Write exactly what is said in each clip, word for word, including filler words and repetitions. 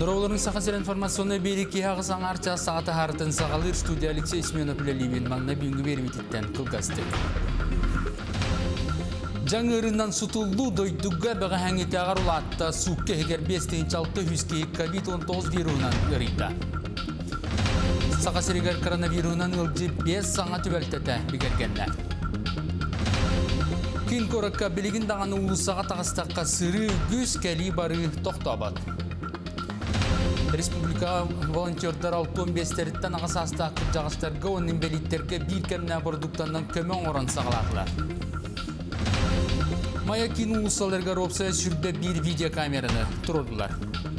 Дороолорун сахасыр информационный береки хагы саңарча сааты хартын сағалыр студия Алексей Сменов Леливин манна бүйінгі берметтен кылгасты. Жаңырынан сутулду дойдугга бага хәңете ағар улатта сукке хегер бестен чалты хүске ковид он тогуз вирусынан ырыйда. Сахасырыгар коронавирусынан ылжы бес саңа түбәлтәтә бігергенді. Кин коракка билигин дағаны улусаға тағыстаққа сыры күз кәли бары тоқтабад. Республика волонтердар алтон бестеріттен ағасастақ жағыстарға оның белиттерге бір кәміне продуктандан көмен оран сағалақылар. Мая кин улусаларға ропсая сүрді бір видеокамераны тұрдылар.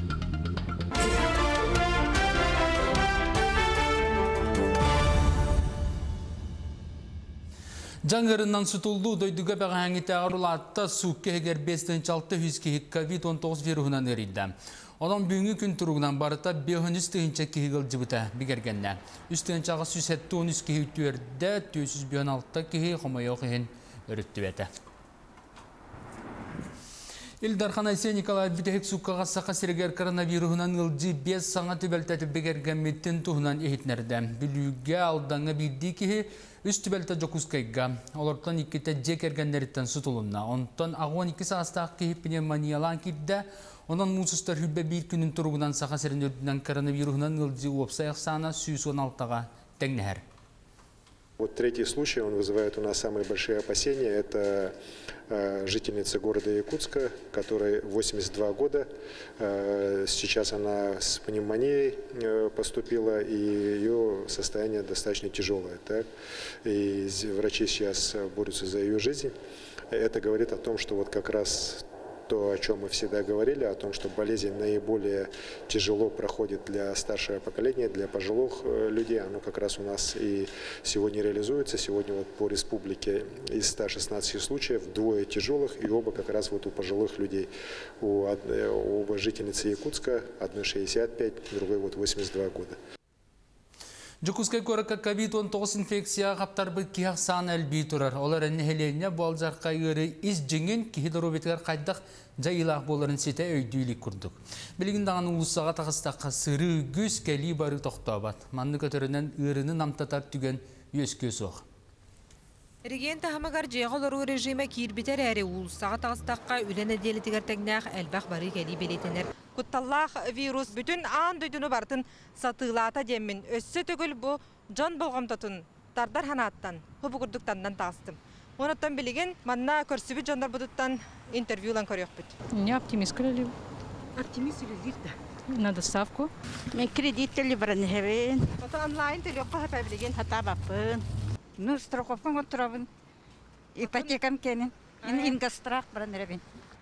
Жаңырынан сутулду дойдуга бага хәңите арулатта сукке егер бестен чалты хүске ковид он тогуз вирусынан өридді. Одан бүгінгі күн тұруғынан барыта бейхін үстігінші кегіл жібіті бігергенне. Үстігінші аға сүсетті он үз кеге үттуерді төрт жүз он алты кеге қомайы оқиын өрітті бәті. Илдархан Айсен Николай Битехек суккаға сақа сіргер коронавирусынан ылжы бес саңа түбәлтәті бігерген меттен тұғынан ехетнерді. Білуге алдаңа білді кеге үз түбәлті жокускайға. Олардан иккеті жек әргендеріттен сұтылынна. Онтан ағуан екі сағастағы кеге пневмониялан кидді. Онан мусустар хүббе бір күнін тұруғынан сақа сірін өрдінен коронавирусынан ылжы уапсайық сана жүз он алтыға тәңнәр. Вот третий случай, он вызывает у нас самые большие опасения. Это э, жительница города Якутска, которой восемьдесят два года. Э, сейчас она с пневмонией э, поступила, и ее состояние достаточно тяжелое. Так? И врачи сейчас борются за ее жизнь. Это говорит о том, что вот как раз то, о чем мы всегда говорили, о том, что болезнь наиболее тяжело проходит для старшего поколения, для пожилых людей, оно как раз у нас и сегодня реализуется. Сегодня вот по республике из ста шестнадцати случаев двое тяжелых, и оба как раз вот у пожилых людей. У оба жительницы Якутска, одной шестьдесят пять, другой вот восемьдесят два года. Жокускай коракка ковид он тогуз инфекция қаптар бір кияқ сан әлбей тұрар. Олар әне хелене болжарқа үйірі из жеңін кихидоробетігер қайдақ жайылақ боларын сете өйдейлік күрдік. Білігін дағаны ұлысаға тағыстаққа сыры көз кәлі бары тоқтабат. Манны көтерінен үйіріні намтатар түген өске соқ. Реген тахамагар жеғалыру режиме кирбитер әрі ұлысаға тағыстаққа үлен әделетігер тәңнәқ әлбәқ бары кәлі белетенер. Кутталлах вирус бүтін аан дөйдіні бартын сатылата демін. Өссі түгіл бұ жан болғамтатын тардар ханаттан, хұбы күрдіктандан тағыстым. Онаттан білеген манна көрсібі жандар бұдыттан интервьюлан көрек бүт. Не оптимист көрелі. Оптимист үлізірді. На доставку. Мен кредиттелі бірін хевен. Ота онлайн төлеққа хата білеген. Хата бапын. Ну, страховкан отырабын. Ипотекам кенен. Ингастрах бірін ребен.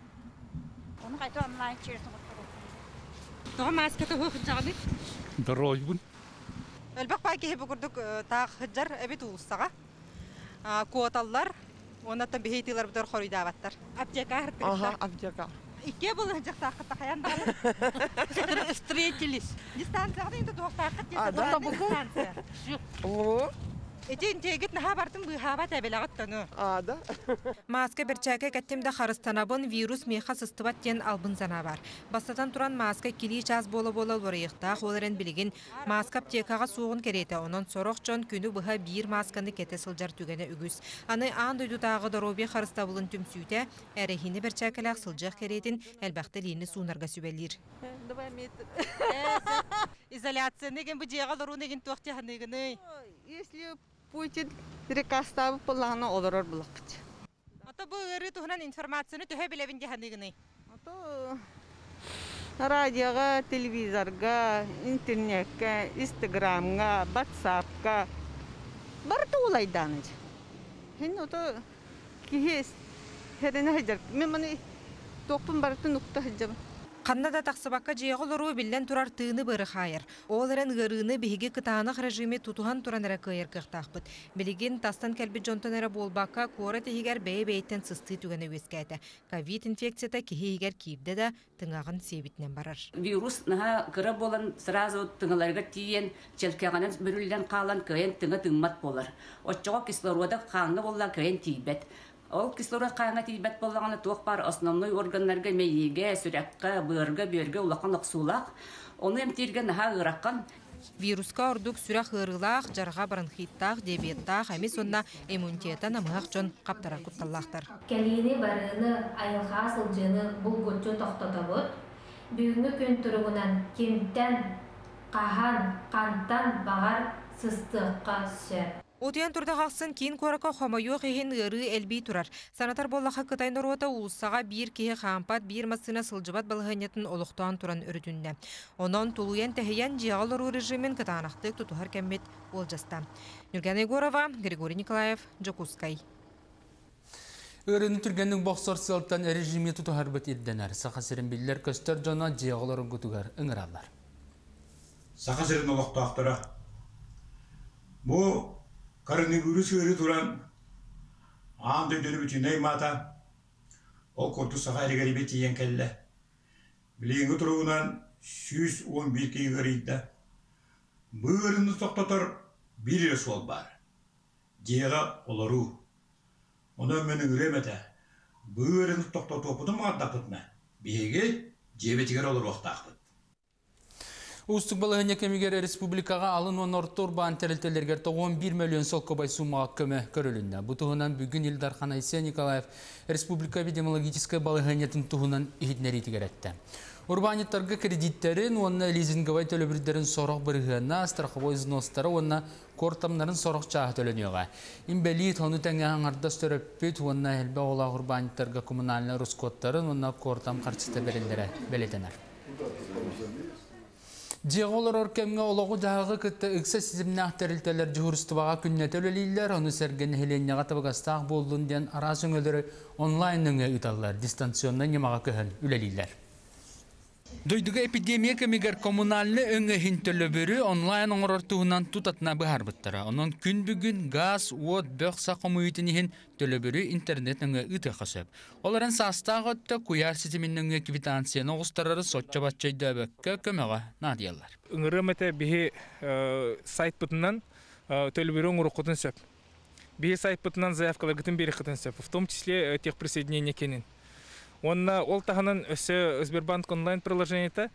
Оны қайты онлайн чересін отырабын. Тоға маскеті өқін жағады? Дұрой бұн. Әлбәқ бай кейі бүкірдік тақ хыджар әбет ұлыстаға. Куаталар, онаттан бейхейтілер бұдар қорыйда абаттар. Аптека әркірішті? Аха, аптека. Ике бұл хыджақ тақытта қаяндалы? Встретились. Дистанцияғда енді тоқтақыт дистанция. Эти тегит наха бартын быхаба табелағыттаны. А, да? Маска берчәке кәттемді қарыстанабын вирус меха сыстыбат тен албын зана бар. Бастатан туран маска кили час бола-бола лорыйықтақ оларын білген маска аптекаға суғын кереті. Онын сорық жон күні бұға бір масканы кәті сылжар түгені үгіз. Аны аң дөйдутағы дороби қарыстабылын түмсүйті, әрехіні берчәкеләқ сылжақ керетін әлбәқті лейіні суынарға сөбәлер. Изоляция неген бұ жеға лору неген тоқты ханегіні? Если Путин рекаставы поланы оларар бұлақыт. Ата бұл өрі тұғынан информацияны түхе білевінде ханегіні? Ата радиоға, телевизорға, интернетке, инстаграмға, ватсапқа барды олайданы. Хен ата кейес херіне хәджар. Мен маны тоқпын барды нұқта хәджабын. Қаннада тақсыбаққа жеғылыру білден тұрар тыыны бары қайыр. Оларын ғырыны бейге қытағанық режиме тұтуған тұран әрі көйер қықтақпыт. Білеген тастан кәлбі жонтан әрі болбаққа қуары тегер бәй-бәйттен сысты түгені өскәді. Ковид инфекцията кехейгер кейбді да тыңағын себітінен барар. Вирус наға қыры болын сразу тыңыларға тиен, челкеғанын бүрілден қалан көйен тыңы тыңмат болар. Отчоға кислорода қаңы болла көйен тейбет. Ол кислород кайыңа тибет боллаганы туох бар основной органнарга мейиге, сүрәккә, быырга, бөргә улакан аксулак. Оны эмтирген ха ыраккан. Вируска ордук сүрә хырылах, жарга бронхиттах, диабеттах, әмес онна иммунитета намыгак жон каптара кутталлахтар. Кәлине барыны айылға сылжыны бұл көтчі тоқтатабыт. Бүгінгі күн тұрғынан кемттен, қахан, қанттан бағар сыстыққа сөп. Отиян турдағақсын кейін қорақа қомайуық ехен ғыры әлбей тұрар. Санатар боллақа қытайын ұруыта ұлысаға бір кеге қампат, бір масына сылжыбат балғанетін олықтан тұран үрдінді. Онан тулуян тәхиян жиғал ұру режимін кытанақтық тұтуғар кәммет ол жаста. Нүрген Егорова, Григорий Николаев, Жокускай. Өріні түргеннің бақсар сылттан режиме тұтуғар бұт ерденер. Сақасырын білдер көстер жона жиғаларын күтуғар ұңыралар. Сақасырын олықты ақтыра. Бұл коронавирус өрі туран аңды дөніп үтіней мата ол көрті саға әрігері бет ең кәлі. Білейінгі тұрғынан жүз он бір кей көрейді. Бұғырыны тоқтатыр бір ес ол бар. Деға олару. Оны менің үреметі. Бұғырыны тоқтату опыдым ағдақытына. Беге жебетігер олар оқтақпыд. Устук балығыне кемегер республикаға алын он ортор баан тәрілтелергер он бір миллион солқа бай сумаға көмі көрілінді. Бұтығынан бүгін Илдархан Айсен Николаев республика эпидемиологическая балығынетін тұғынан ехетнерейті әтті. Урбаниттарға кредиттерін, онына лизинговай төлөбірдерін сорық бірғына, страховой зностары, онына кортамнарын сорық чағы төлөнеуға. Имбелит, оны тәңе аңардас төрөппет, онына әлбә ола урбаниттарға коммунальны рускоттарын, онына кортам қарчыты белетенер. Жеғолар оркемге олығы жағы күтті үксі сізімні ақтарылтелер жүгірістібаға күннет өлелейлер, оны сәрген хеленеға табығастақ болдың ден арас өңелері онлайн өңе ұталар, дистанционны немаға көхін үлелейлер. Дойдуға эпидемия кемегер коммунальны өңі хинтөлі бүрі онлайн оңырортуғынан тұтатына бұхар бұттыра. Онын күн бүгін газ, от, бөқса қомуетінігін төлі бүрі интернет өңі ұты қысып. Оларын састағы өтті күйар сетімін өңі квитансияны оғыстарары сотча батчайды өбөкке көмеға надиялар. Үңірі мәті бігі сайт бұтынан төлі бүрі оңыры құтын сөп. Бігі сайт бұтынан заявкалар күтін бері құтын сөп, в том числе тех присоединения кенін. Онна ол тағынан өсі Сбербанк онлайн приложениеті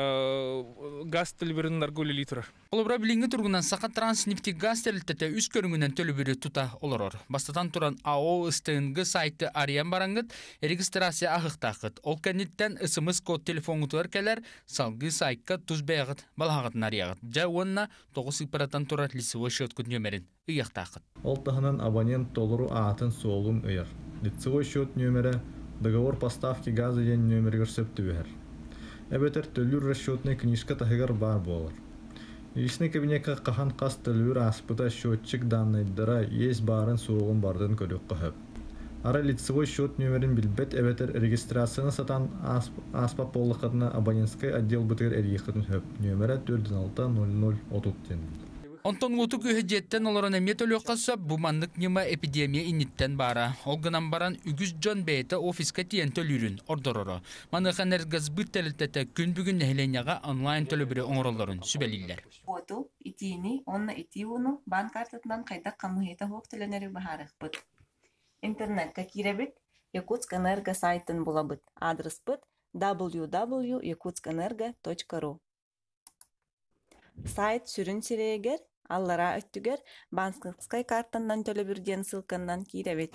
газ төлібірінің аргөлі тұрар. Олыбыра біліңгі тұрғынан сақа транснефтегаз тәрілтеті үз көріңінен төлібірі тұта олырыр. Бастатан тұран АО ыстығынғы сайты ариян бараңғыт, регистрация ағықтақыт. Ол кәнеттен ысымыз код телефоны туар кәлер, салғы сайққа тұз бәғыт, балағытын арияғыт. Жа онна тоғыз сыпаратан тұрар лицевой счет күн нөмерін ұяқтақыт. Ол тағынан абонент толыру атын соғылын ұяр. Лицевой счет нөмері договор поставки газа ден нөмергер сөптүбер. Эбетер төлүр расчетный книжка тахыгар бар болар. Личный кабинетка кахан кас төлүр аспыта счетчик данныйдыра есть барын соғын бардын көрөк көхөп. Ара лицевой счет нөмерин билбет эбетер регистрацияны сатан аспап боллықытына абонентский отдел бытыр эргиқытын хөп. Нөмері төрт алты ноль ноль отут ден. Онтон отук үхеджеттен оларын әмет өлі қасып, бұмандық нема эпидемия иниттен бара. Олғынан баран үгіз жон бәйті офиска тиен төлірін ордороры. Манықан әргіз бұт тәлілтәті күн бүгін нәхіленяға онлайн төлі бірі оңыроларын сүбәлілер. Оту, итиini, onna итиуну, банк картатынан қайдақ қамығыта хоқ тілінері бағарық бұд. Интернетка киребит, Якутск Энерго сайтын болабыд. Адрес бұд дабл ю дабл ю точка якутск энерго точка ру. Сайт сүрін сирегер, аллара өттігер, банкскай картандан төлі бірден сылқандан киребит.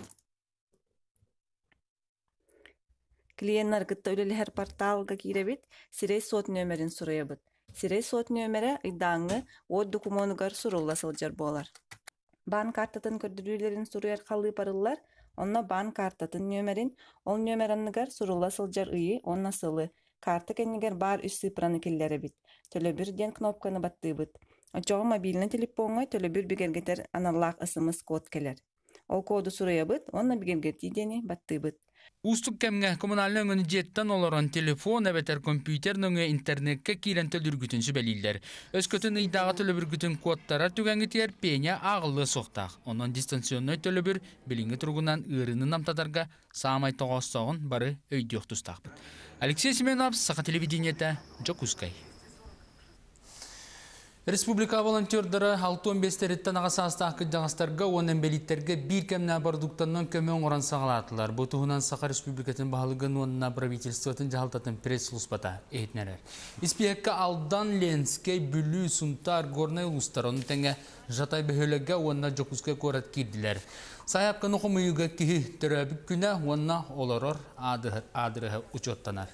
Клиенттер гытта өлелер порталга киребит, сирей сот нөмерин сурайбыт. Сирей сот нөмері ыйдаңы от документугар сурулла сылжар болар. Банк картатын көрдүрүлерин суруяр калы парыллар, онна банк картатын нөмерин, ол нөмеранныгар сурулла сылжар ыйы, онна сылы. Карта кеннигер бар үс сыпраны киллері бит. Төлі бір ден кнопканы батты бит. Очоғы мобильный телефонға төлі бір бігергетер аналлақ ысымыз код келер. Ол коду сурая бит, онна бігергети дени батты бит. Устук кемге коммунальный өңіні жеттен оларан телефон, әбетер компьютер өңі интернетке кирен төліргітін сүбәлілдер. Өскөтін ыйдағы төлібіргітін кодтара түгәңгітер пеня ағылы соқтақ. Онан дистанционный төлібір біліңгі тұрғынан ұрыны намтадарға самай тоғастағын бары өйдеуқ тұстақ бұд. Алексей Семенов, Сақа телевидениеті, Жокускай. Республика волонтердары алты он бес тереттен ағасаста ақы жаңастарға, онын белиттерге бір кәміне бардуқтаннан көмен оран сағалатылар. Бұл тұғынан Сақа Республикатын бағылығын онына правительствотын жағалтатын пресс-лұспата әйтнәрер. Испиекке алдан ленске бүлі сұнтар горнай ұлыстар, оны тәңе жатай бөхілігі онына жоқызға көрат кейділер. Сайапқын оқымыйыға кейі түрәбік күні онына оларыр адырығы ұчоттанар.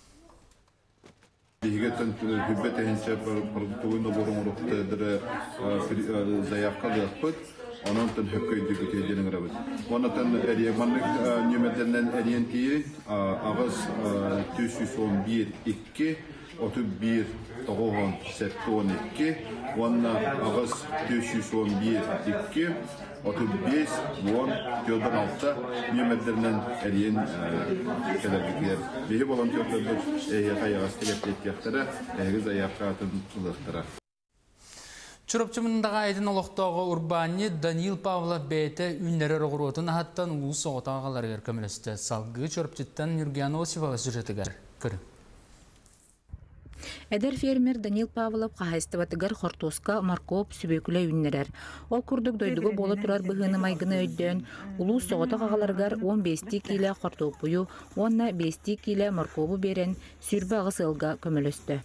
Дигетен хүббет әйінше продуктовын олырын ұрықты заявка лықпыт, onun tın hökköyді күтейденің рабыт. Оны тын әриеманлық нөмедерінен әриен кейі ағыз төрт жүз он бір екі, отыз бір тоғыз он екі, оны ағыз төрт жүз он бір екі, otuz beş on dört altı nömederden eriyen kelebekler. Bihi volontörler eğer ayağıstı yaptıkları eğer ayakatın ılıktırı. Çorapçımındağı aydın oluqtağı Urbani Danil Pavlov beyte ünleri roğurotun hattan ulu soğutağalar erkemeleste. Salgı çorapçıttan Yurgen Osipova süjetigar. Körüm. Эдер фермер Данил Павлов қағайстыватыгар хортоска маркоп сүбекілі үннерер. Ол күрдік дойдығы болы тұрар бұғыны майгыны өйден, ұлу соғыта қағаларғар он бес киле хортоп бұйу, онна бес киле маркобы берен сүрбі ағыс ылға көмілісті.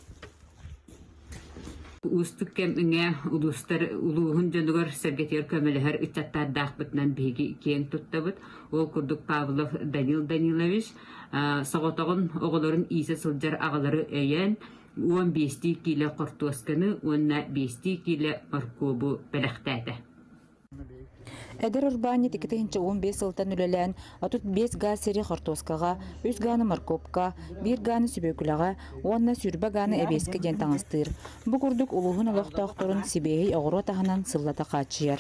Устук кем үңе улустар улуғын жөндігір сәргетер көмілігер үттаттардақ бұтынан бейгі кен тұттабыт. Ол күрдік Павлов Данил Данилович соғытағын оғыларын исі сылжар ағалары өйен он бес киле қортуасканы, онна бес киле маркобы бәліқтәді. Эдер Урбани тикетинче он бес ылтан үлелен, отыз бес га сери хортоскаға, үз ганы маркопка, бир ганы сүбекулаға, онна сүрбе ганы эбеске ден таңыстыр. Бу күрдік улуғын олықтақтырын сибейі оғыру тағынан сыллата қачияр.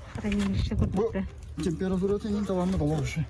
Температура тенин тавамы болушы.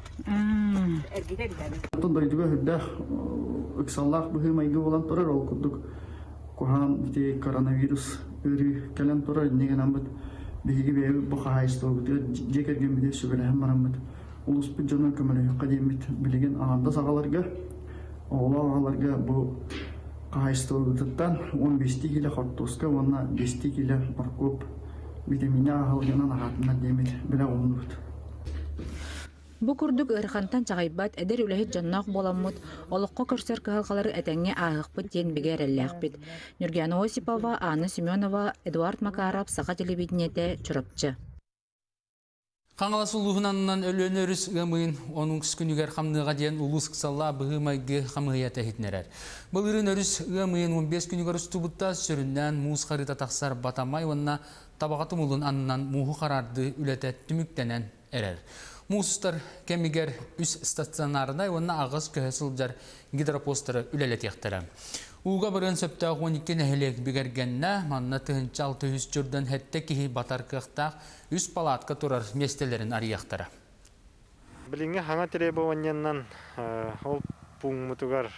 Дойдуга хүрдә ыксаллах быһы майгы болан турар ол күрдүк. Кухан те коронавирус өрү келен турар неген амбыт. Биһиги беби бу хайстогу жекерген биде сүгелем марамбыт. Улус бүҗөнө көмөлө кадимит билеген анда сагаларга оголаларга бу хайстогуттан он беш киле хортоска, онна беш киле маркоп витамина алганан хатына демит биле оннут. Бу күрдүк ырхантан чагайбат эдер үлэхит жаннак боламмыт, олоққа көрсөр кыһалкалары этеңге аахпыт ден бигер эллэхпит. Нургена Осипова, Анна Семенова, Эдуард Макаров, Сақа телевидениете, Чурапчы. Қаңаласы ұлығынанынан өлөнөріс ғымын оның күскүнігер қамныға дейін ұлыс қысалла бұғымайғы қамығията хетнерер. Бұл үрін өріс ғымын он бес күнігер үстібітта сүріннен мұз қарыта тақсар батамай, онына табағаты мұлын анынан мұғы қарарды үлеті түміктенен әрер. Мұсыстар кемігер үс стационарынай, онына ағыз көхесілдер гидропостары үлелет ектірі. Уға бірін сөпті он екі нәхелек бігергенне, манна түхінші алты жүз жүрден хәтті кейі батар қықтақ үс палатқа тұрар местелерін арияқтары. Біліңгі хаңа требованияннан ол пұңмытығар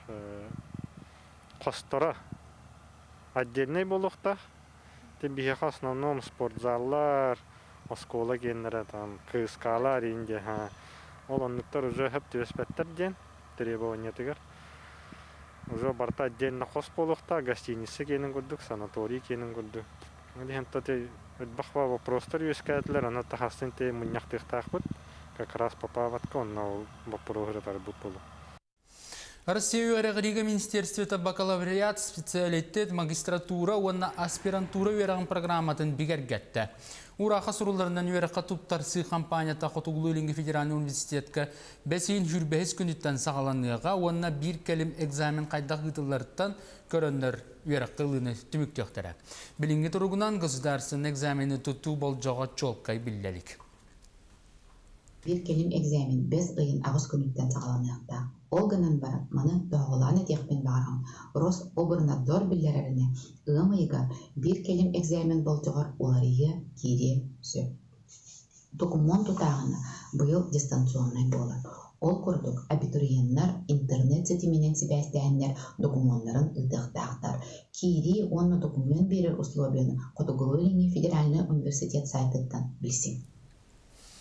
қостара отдельный болуқта. Тем основном спортзаллар, оскола генері, кыскалар инде. Ол онлықтар уже хөп төспәттер ден требованиятығар. Уже барта отдельно хос болуқта, гостиницы кенін күрдік, санаторий кенін күрдік. Бахва вопростар юскатлер, она тахастен те муньяхтыхтах бут, как раз попаватка, он на вопросы тарбут полу. Россия Рига Министерстве бакалавриат, специалитет, магистратура, онна аспирантура вераган программатын бигергетте. Ураха суруларынан верака туптарсы компанията Хотуглуйлинги федеральный университетка бесин жүрбәһис күнүттен сагаланныга, онна бир келим экзамен кайдак гытыллардан көрөннөр веракылыны түмүктөктөрө. Билинги туругунан государственный экзамени тутуу болжого чолкай биллелик. Bir kelim egzamin bez ayın ağız günlükten sağlanıqta. Olganan barat manı doğulan etiyakben bağıram. Ros obernador billerlerine ığamayıga bir kelim egzamin bolcuğar ularıyı kiri sö. Dokumen tutağını bu yıl distansiyonay bolar. Ol kurduk abituriyenler internet setiminen sibästäänler dokumenların ıtıqtağıtar. Kiri onu dokumen birer условияны Хотуглуйлинги федеральный университет сайтыттан билсин.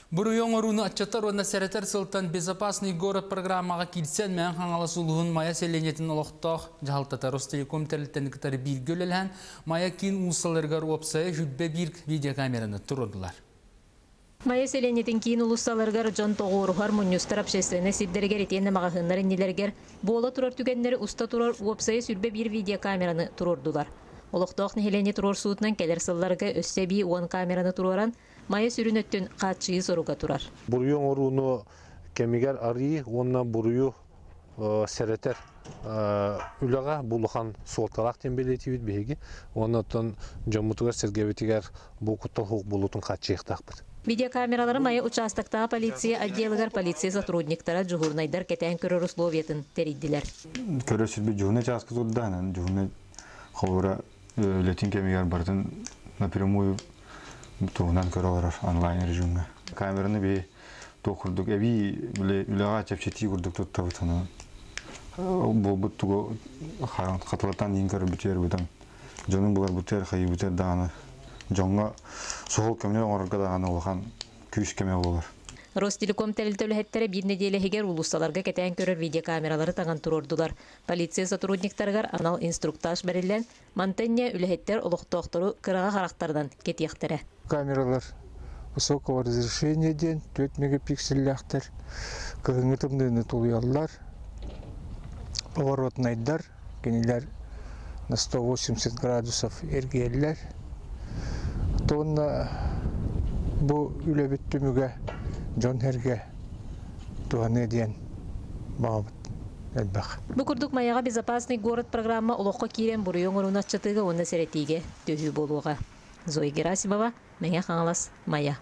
Буруйон оруны отчаттар онна сәрәтер сылтан безопасный город программаға килсен мән хаңаласулығын мая селенетін олықтақ жағалтата Ростелеком тәліттен кітары бір гөлелән мая кейін ұлысаларғар опсайы жүдбе бір видеокамераны тұрдылар. Мая селенетін кейін ұлысаларғар жон тоғырухар мұнюстар общественный сиддергер етені мағахынлар иннелергер бола тұрар түгенлері ұста тұрар опсайы сүрбе бір видеокамераны тұрдылар. Олықтақ нехелене тұрар суытынан келер сылларға өссе бей он камераны тұраран Майя сүрінөттен қатшығы соруға тұрар. Бұруйон оруны кемигер арии, онна бұруйу сәрәтер үліға бұлыған суылталақ тембелетивет бейгі. Оннаттан жамутығар сәргеветігер бұл құттал хуқ бұлытын қатшығықтақ бір. Видеокамералары майя участактағы полиция отделығар полиция сотрудниктара жуғырнайдар кетен көрір условиятын теридділер. Көрір сүрбе жуғына часқыз ұлдағынан, жуғына қауыра өлетін кемигер бардың напрямую туғынан көрілер онлайн режимге. Камераны бей тоқырдық, әбей үліға чәпшеті көрдік тұттабытаны. Бұл бұт тұғы қатылаттан ең көрі бүтер бұтан. Жоның бұлар бүтер, қайы бүтер дағаны. Жоңға соғыл көміне оңырға дағаны олған күйіс кеме болар. Ростелеком тәлітөліхеттері бір неделігер ұлысталарға кетен көрір видеокамералары таған тұрордылар. Полиция сотрудниктарғар анал инструктаж бәрілен мантенне үліхеттер ұлықтоқтыру қыраға қарақтардан кетияқтары. Камералар высокого разрешения ден, төрт мегапикселяқтар, кығыңытымдыны тұлыялар, поворотнайдар, кенелер на сто восемьдесят градусов ергелер. Тонна бұл үлебіттіміге Джон Херге туғаны ден бағабыт әлбәқ. Бұқырдық маяға безопасный город программа ұлыққа кейрен бұруйон ұрын атчатыға оны сәретеге төхі болуға. Зоя Герасимова, Мәңе Қаңалас, Мая.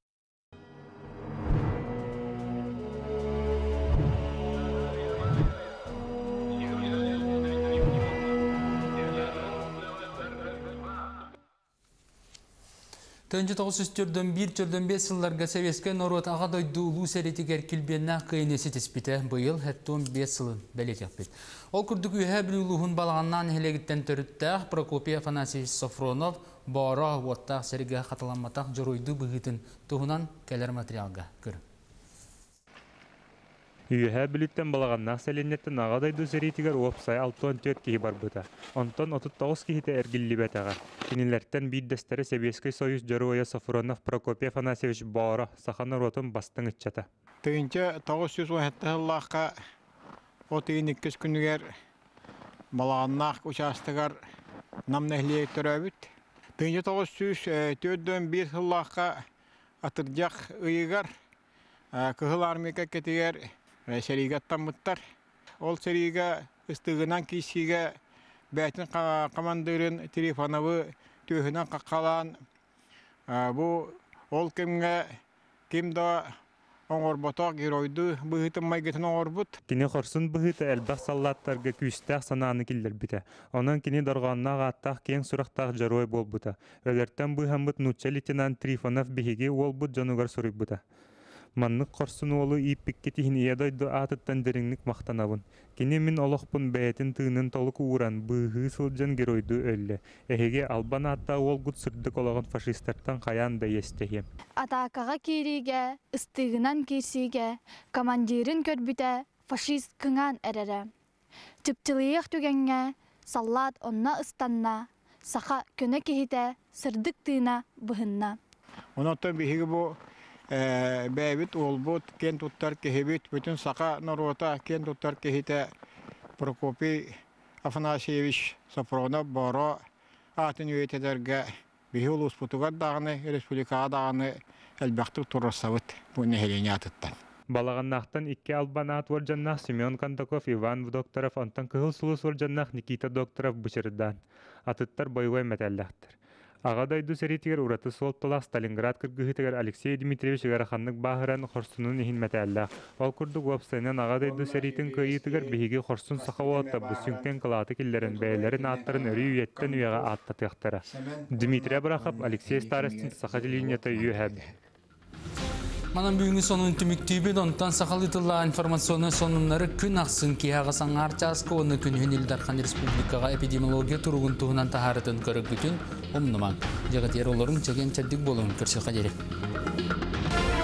Төнчі тоғыз үстірден бір түрден бес сылларға сәвескен орот аға дойды ұлу сәретігер келбенна қиынесі теспіті бұйыл әттон бес сылын бәлетек бет. Ол күрдік үйе бір ұлуғын балағаннан хелегіттен түріттәқ Прокопий Афанасьевич Сафронов бара уаттақ сәріге қаталаматақ жұройды бұғытын тұғынан кәлер материалға көрі. Үйе біліттен балағаннақ сәленеттен ағадайды сәретігер опсай алтон төрт кейі бар бұта. Онтон отыз тоғыз кейіті әргілі бәтіға. Кенелерттен бейдестері Сәбескі Союз Жаруая Сафронов Прокопий Афанасьевич бара сақаны ротын бастың үтчата. Түйінче тоғыз жүз он жеті жыллаққа отыйын иккіз күнігер балағаннақ участығар намнәхлейі түрәбіт. Түйінче тоғыз жүз төрттен бір жыллаққа атыржақ ұйығар кығыл армейка кетігер сәригаттан мұттар. Ол сәриға ұстығынан кейсіге бәтін командырын телефоновы түйінен қаққалан. Ол кемге кемді оңорботақ геройды бұғытын майгетін оңорбұт. Кені қорсын бұғыты әлбәқ саллаттарға күйістәқ сананы келдер біті. Онан кені дорғаннақ аттақ кен сұрақтақ жарой бол бұта. Өлерттен бұғамбыт нұтча лейтенант Трифонов бігеге ол бұт жануғар сұрый бұта. Маннык корсын олу иппиккетихин иядойду атыттан дереңник мақтанабын. Кене мен олықпын бәйтін тыынын толық ууран бұғы сылжан геройду өлі. Эхеге албан атта ол гуд сырдык олағын фашистарттан қаян да естехем. Атакаға кериге, ыстығынан керсиге, командирин көрбіте фашист күңан әрәрі. Тüптіліяқ түгенге, саллат онна ыстанна, сақа көне кехите сырдык тыына бұхынна. Онаттан бігігі бұ бәйбіт олбут кен туттар кехебит бүтін сақа нарота кен туттар кехите Прокопий Афанасьевич Сафронов бара атын өйтедерге бихи улус путугар дағыны республика дағыны әлбәқтік турасавыт бұны хелене атыттан. Балағаннақтан икки албан ат варжаннақ Семен Кондаков, Иван Докторов, онтан кығыл сулус варжаннақ Никита Докторов бұшырдан. Атыттар бойгой мәтәлләқтір. Ағадайды сәритігер ұраты солттылақ Сталинград кіргіғітігер Алексей Дмитриевич ғарақанлық бағыран қорсынын ехін мәтәлләқ. Ол күрдік уапсайынан ағадайды сәритін көйітігер бігеге қорсын сақауатта бұсюнктен қылаты келдерін бәйлерін аттарын өрі үйеттен үйеға атта тықтыра. Дмитрия Брахап, Алексей Старостин сақа телинията үйәбі. Манан бүгінгі сонын түміктейбен, онтан сақалытылла информационы сонынлары күн ақсын кейаға саңар часқа оны күн Хөнелдархан Республикаға эпидемиология тұрғын тұғынан тахарытын көрік бүтін омныман. Жағат ер оларын чеген чәддік болуын көрсе қадері.